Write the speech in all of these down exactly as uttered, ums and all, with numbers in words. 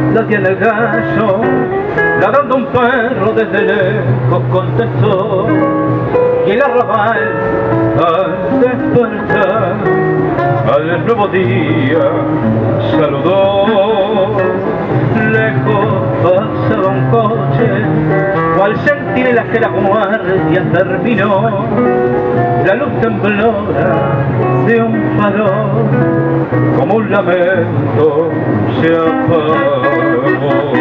la tiene el gallo, ladrando un perro desde lejos contestó, y el arrabal al despertar al nuevo día saludó. Lejos pasaba un coche, cual centinela que la guardia terminó. La luz temblora de un farol, como un lamento se apagó.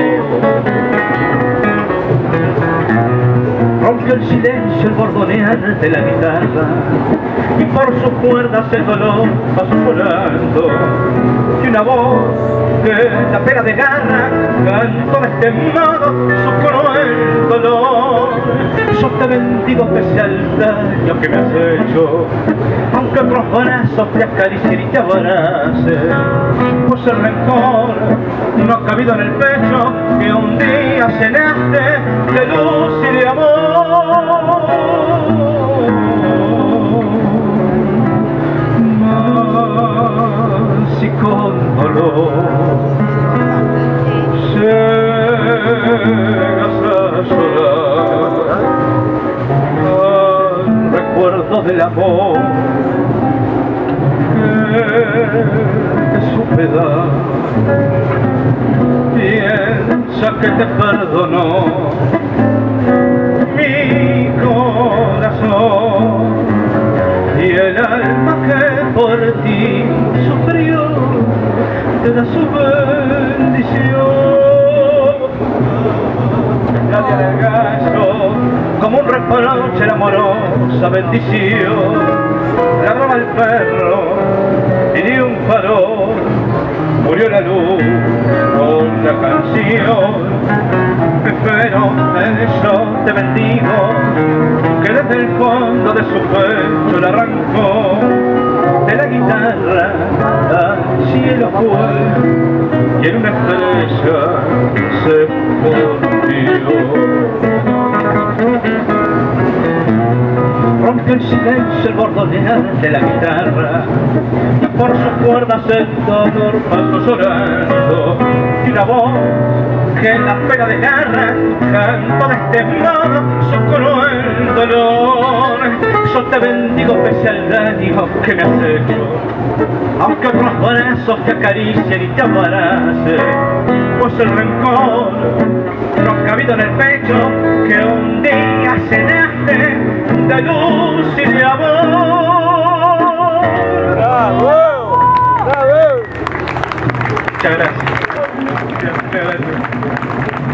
Rompió el silencio el bordonear de la guitarra, y por sus cuerdas el dolor pasó volando. Y una voz que la pena de garra cantó de este modo su cruel dolor. Yo te bendigo pese al daño que me has hecho, aunque otros brazos te acaricien y te abracen, pues el rencor no ha cabido en el pecho que un día llenaste de luz y de amor. Mas y con dolor llegas a llorar al recuerdo del amor que te supe dar. Piensa que te perdonó mi corazón, y el alma que por ti sufrió te da su bendición. Nadie del gallo, como un reproche la amorosa bendición, ladraba el perro y ni un farol, murió la luz con la canción. Pero yo te bendigo, que desde el fondo de su pecho la arrancó. De la guitarra al cielo fue, y en una estrella se fundió. Rompió el silencio el bordonear de la guitarra, y por sus cuerdas el dolor pasó llorando. Y una voz que en la pena de garra cantó de este modo su cruel dolor. Yo te bendigo pese al daño que me has hecho, aunque otros brazos te acaricien y te abracen, pues el rencor no ha cabido en el pecho que un día llenaste de luz y de amor. ¡Bravo! ¡Bravo! Muchas gracias. Muchas gracias.